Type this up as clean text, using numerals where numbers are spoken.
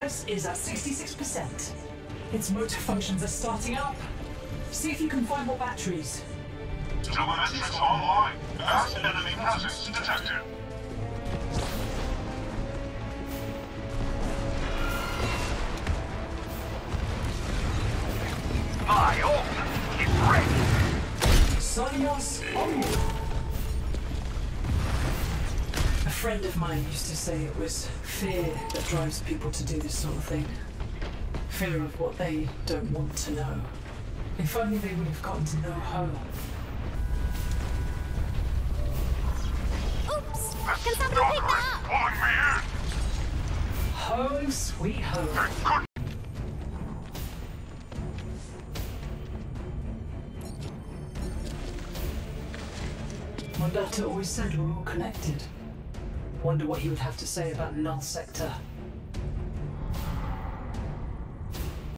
Progress is at 66%. Its motor functions are starting up. See if you can find more batteries. Telemetrics online. Fast enemy presence detected. My ult is ready. Sonios onward. A friend of mine used to say it was fear that drives people to do this sort of thing. Fear of what they don't want to know. If only they would have gotten to know her. Oops! Can somebody pick that up? Pulling me in. Home sweet home. Good. Mondatta always said we're all connected. Wonder what he would have to say about Null Sector.